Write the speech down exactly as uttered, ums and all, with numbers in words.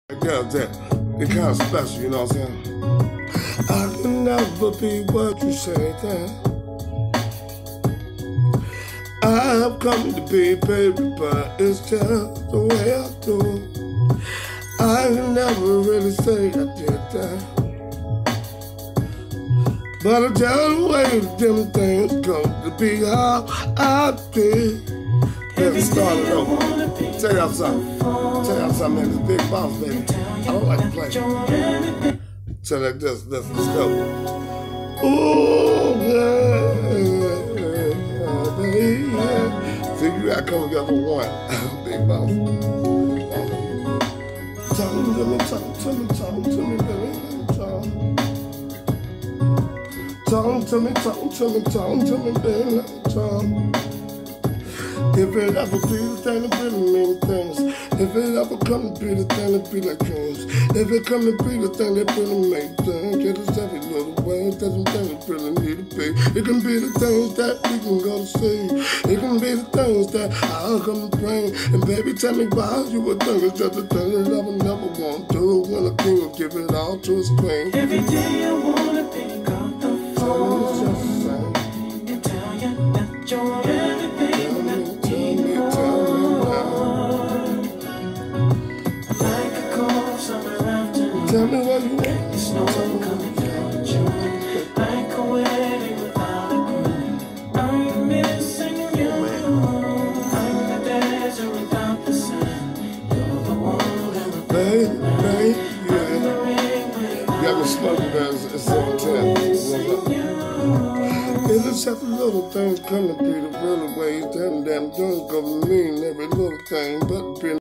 Girls that they kind of special, you know what I'm saying? I can never be what you say that I have come to be, baby, but it's just the way I do. I can never really say I did that, but I tell the way them things go to be how I did. Let's start it over. Tell y'all something. Tell y'all something, man. This big boss, baby. I don't like to play. So like this, this, let's go. Ooh, yeah, baby. See, you gotta come together one. Big boss. Talk to me, talk to me, talk to me, baby. Talk. Talk to me, talk to me, talk to me, baby. Talk. If it ever be the thing that really mean things, if it ever come to be the thing that be like dreams, if it come to be the thing that really make things, get us every little way, that's the thing that really need to be. It can be the things that we can go to see, it can be the things that I'll come to bring. And baby, tell me why you would think it's just the thing that I would never want to do when I can give it all to a screen. Every day I wanna pick up the phone and tell you that you're everything. Tell me what you want. The snow coming through June, like a wedding without a groom. I'm missing you. I'm the desert without the sun. You're the one that will babe, babe, yeah. the ring with You got me smoking, man. It's so intense. It's just the little things come to be the real ways. Them damn things gonna mean every little thing, but being